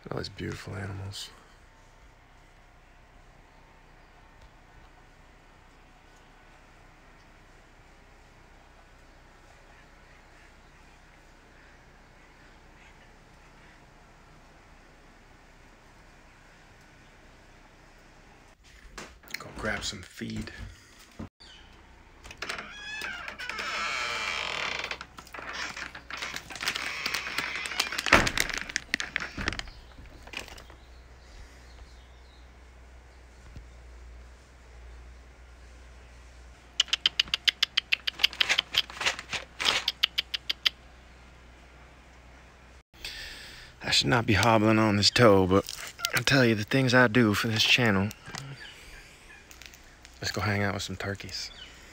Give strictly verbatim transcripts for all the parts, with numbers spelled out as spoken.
All these beautiful animals. Go grab some feed. I should not be hobbling on this toe, but I'll tell you the things I do for this channel. Let's go hang out with some turkeys.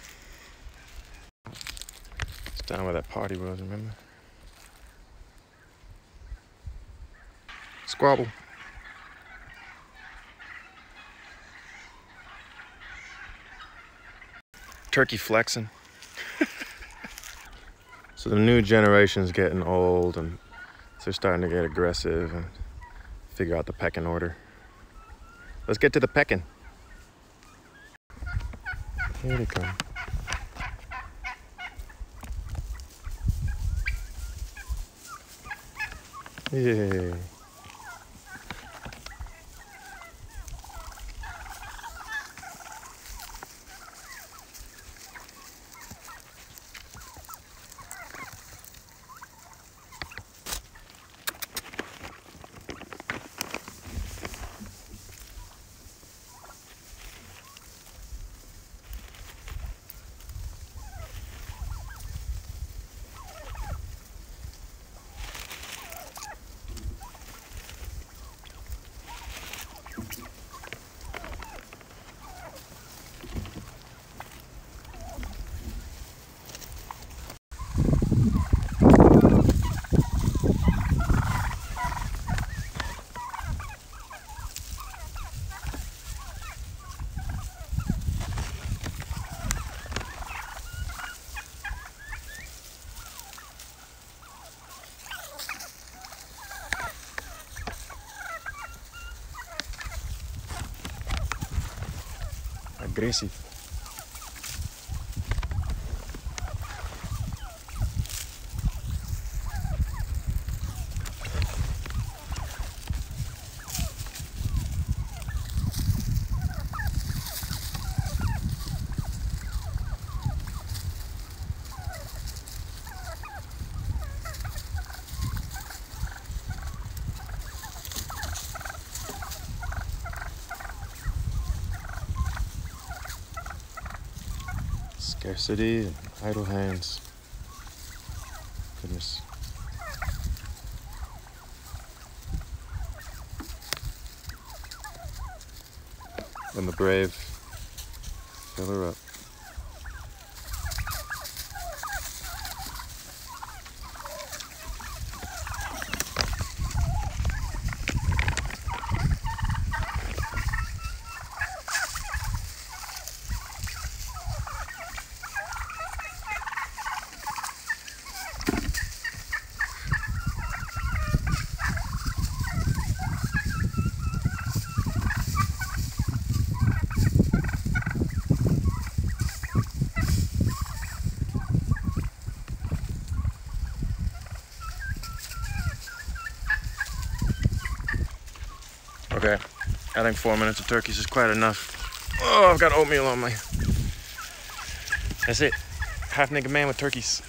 It's down where that party was, remember? Squabble. Turkey flexing. So the new generation's getting old and so they're starting to get aggressive and figure out the pecking order. Let's get to the pecking. Here they come. Yay. Aggressive. Scarcity and idle hands. Goodness. And the brave fill her up. Okay, I think four minutes of turkeys is quite enough. Oh, I've got oatmeal on my... That's it. Half naked man with turkeys.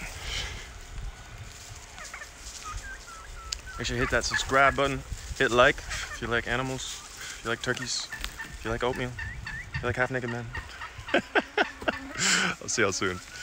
Make sure you hit that subscribe button. Hit like if you like animals, if you like turkeys, if you like oatmeal, if you like half naked men. I'll see y'all soon.